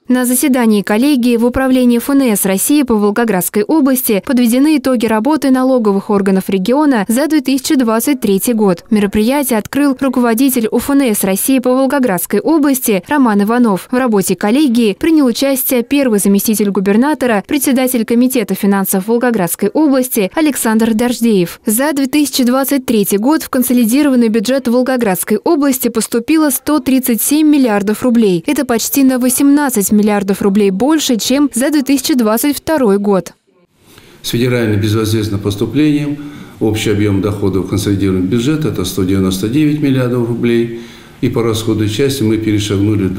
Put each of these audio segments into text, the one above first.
На заседании коллегии в управлении ФНС России по Волгоградской области подведены итоги работы налоговых органов региона за 2023 год. Мероприятие открыл руководитель УФНС России по Волгоградской области Роман Иванов. В работе коллегии принял участие первый заместитель губернатора, председатель комитета финансов Волгоградской области Александр Дождеев. За 2023 год в консолидированный бюджет Волгоградской области поступило 137 миллиардов рублей. Это почти на 18 миллиардов рублей больше, чем за 2022 год. С федеральным безвозмездным поступлением общий объем доходов консолидированного бюджета – это 199 миллиардов рублей. И по расходной части мы перешагнули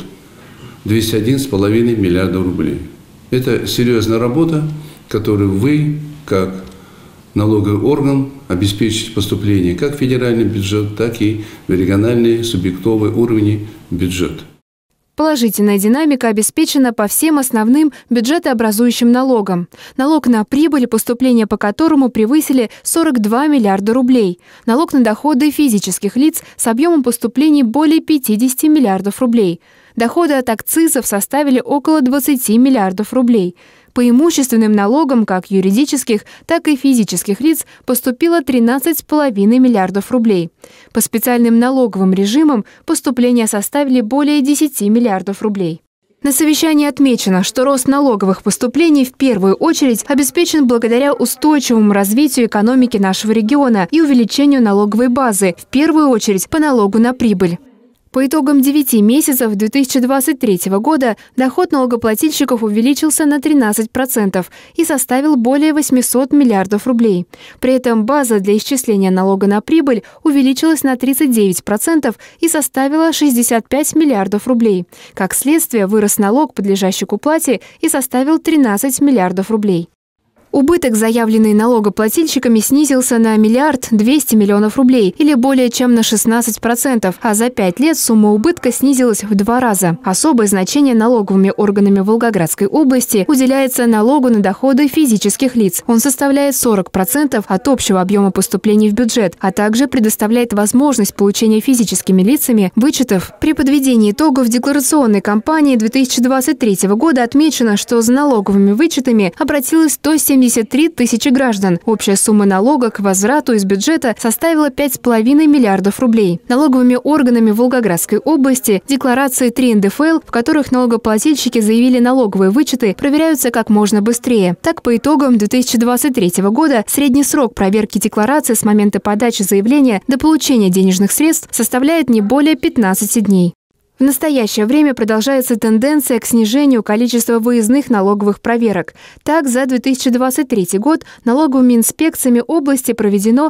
201,5 миллиардов рублей. Это серьезная работа, которую вы, как налоговый орган, обеспечите поступление как в федеральный бюджет, так и в региональные субъектовые уровни бюджета. Положительная динамика обеспечена по всем основным бюджетообразующим налогам. Налог на прибыль, поступления по которому превысили 42 миллиарда рублей. Налог на доходы физических лиц с объемом поступлений более 50 миллиардов рублей. Доходы от акцизов составили около 20 миллиардов рублей. По имущественным налогам как юридических, так и физических лиц поступило 13,5 миллиардов рублей. По специальным налоговым режимам поступления составили более 10 миллиардов рублей. На совещании отмечено, что рост налоговых поступлений в первую очередь обеспечен благодаря устойчивому развитию экономики нашего региона и увеличению налоговой базы, в первую очередь по налогу на прибыль. По итогам 9 месяцев 2023 года доход налогоплательщиков увеличился на 13% и составил более 800 миллиардов рублей. При этом база для исчисления налога на прибыль увеличилась на 39% и составила 65 миллиардов рублей. Как следствие, вырос налог, подлежащий к уплате, и составил 13 миллиардов рублей. Убыток, заявленный налогоплательщиками, снизился на 1 200 000 000 рублей или более чем на 16%, а за 5 лет сумма убытка снизилась в 2 раза. Особое значение налоговыми органами Волгоградской области уделяется налогу на доходы физических лиц. Он составляет 40% от общего объема поступлений в бюджет, а также предоставляет возможность получения физическими лицами вычетов. При подведении итогов декларационной кампании 2023 года отмечено, что за налоговыми вычетами обратилось 173 тысячи граждан. Общая сумма налога к возврату из бюджета составила 5,5 миллиардов рублей. Налоговыми органами Волгоградской области декларации 3 НДФЛ, в которых налогоплательщики заявили налоговые вычеты, проверяются как можно быстрее. Так, по итогам 2023 года средний срок проверки декларации с момента подачи заявления до получения денежных средств составляет не более 15 дней. В настоящее время продолжается тенденция к снижению количества выездных налоговых проверок. Так, за 2023 год налоговыми инспекциями области проведено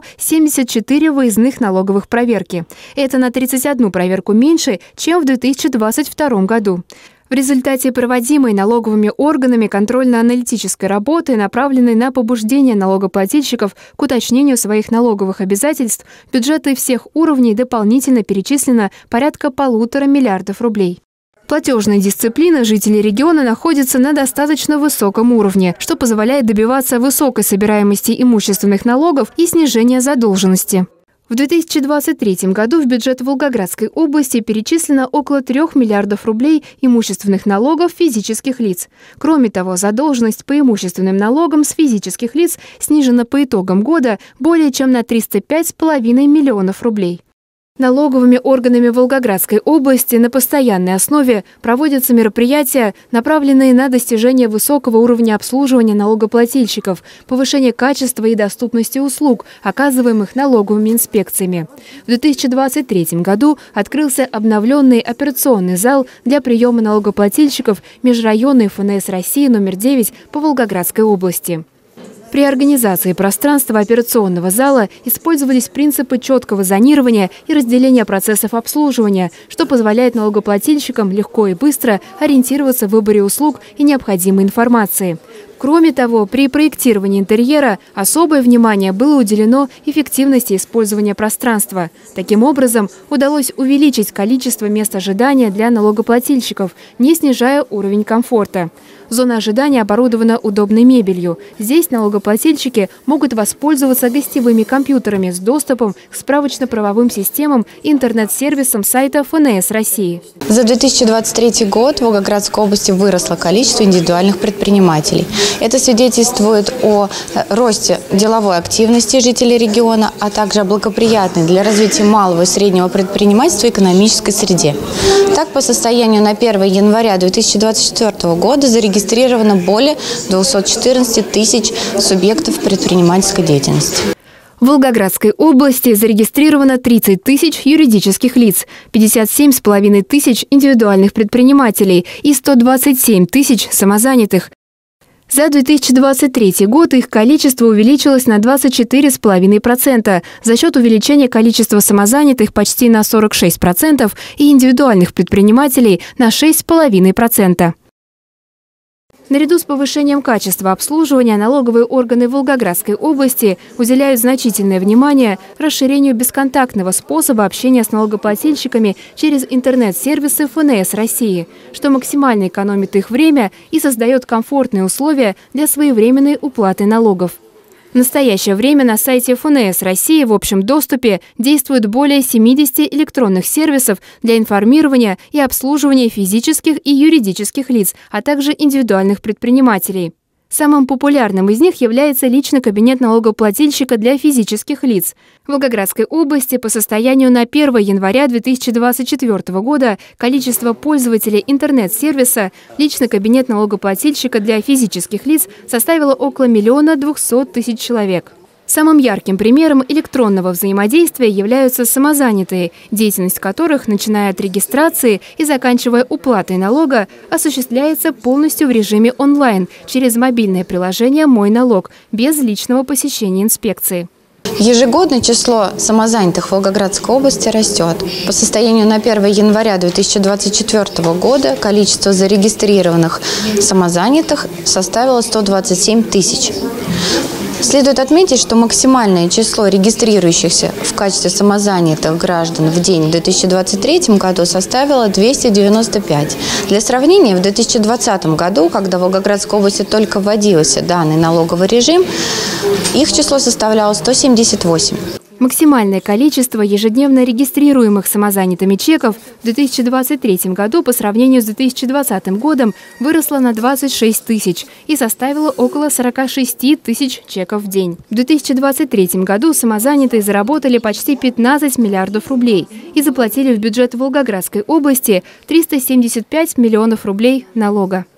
74 выездных налоговых проверки. Это на 31 проверку меньше, чем в 2022 году. В результате проводимой налоговыми органами контрольно-аналитической работы, направленной на побуждение налогоплательщиков к уточнению своих налоговых обязательств, в бюджеты всех уровней дополнительно перечислено порядка 1,5 миллиарда рублей. Платежная дисциплина жителей региона находится на достаточно высоком уровне, что позволяет добиваться высокой собираемости имущественных налогов и снижения задолженности. В 2023 году в бюджет Волгоградской области перечислено около 3 миллиардов рублей имущественных налогов физических лиц. Кроме того, задолженность по имущественным налогам с физических лиц снижена по итогам года более чем на 305,5 миллионов рублей. Налоговыми органами Волгоградской области на постоянной основе проводятся мероприятия, направленные на достижение высокого уровня обслуживания налогоплательщиков, повышение качества и доступности услуг, оказываемых налоговыми инспекциями. В 2023 году открылся обновленный операционный зал для приема налогоплательщиков межрайонной ФНС России номер 9 по Волгоградской области. При организации пространства операционного зала использовались принципы четкого зонирования и разделения процессов обслуживания, что позволяет налогоплательщикам легко и быстро ориентироваться в выборе услуг и необходимой информации. Кроме того, при проектировании интерьера особое внимание было уделено эффективности использования пространства. Таким образом, удалось увеличить количество мест ожидания для налогоплательщиков, не снижая уровень комфорта. Зона ожидания оборудована удобной мебелью. Здесь налогоплательщики могут воспользоваться гостевыми компьютерами с доступом к справочно-правовым системам и интернет-сервисам сайта ФНС России. За 2023 год в Волгоградской области выросло количество индивидуальных предпринимателей. Это свидетельствует о росте деловой активности жителей региона, а также о благоприятной для развития малого и среднего предпринимательства экономической среде. Так, по состоянию на 1 января 2024 года зарегистрировано более 214 тысяч субъектов предпринимательской деятельности. В Волгоградской области зарегистрировано 30 тысяч юридических лиц, 57,5 тысяч индивидуальных предпринимателей и 127 тысяч самозанятых. За 2023 год их количество увеличилось на 24,5% за счет увеличения количества самозанятых почти на 46% и индивидуальных предпринимателей на 6,5%. Наряду с повышением качества обслуживания налоговые органы Волгоградской области уделяют значительное внимание расширению бесконтактного способа общения с налогоплательщиками через интернет-сервисы ФНС России, что максимально экономит их время и создает комфортные условия для своевременной уплаты налогов. В настоящее время на сайте ФНС России в общем доступе действует более 70 электронных сервисов для информирования и обслуживания физических и юридических лиц, а также индивидуальных предпринимателей. Самым популярным из них является личный кабинет налогоплательщика для физических лиц. В Волгоградской области по состоянию на 1 января 2024 года количество пользователей интернет-сервиса «Личный кабинет налогоплательщика для физических лиц» составило около 1 200 000 человек. Самым ярким примером электронного взаимодействия являются самозанятые, деятельность которых, начиная от регистрации и заканчивая уплатой налога, осуществляется полностью в режиме онлайн через мобильное приложение «Мой налог» без личного посещения инспекции. Ежегодно число самозанятых в Волгоградской области растет. По состоянию на 1 января 2024 года количество зарегистрированных самозанятых составило 127 тысяч. Следует отметить, что максимальное число регистрирующихся в качестве самозанятых граждан в день в 2023 году составило 295. Для сравнения, в 2020 году, когда в Волгоградской области только вводился данный налоговый режим, их число составляло 178. Максимальное количество ежедневно регистрируемых самозанятыми чеков в 2023 году по сравнению с 2020 годом выросло на 26 тысяч и составило около 46 тысяч чеков в день. В 2023 году самозанятые заработали почти 15 миллиардов рублей и заплатили в бюджет Волгоградской области 375 миллионов рублей налога.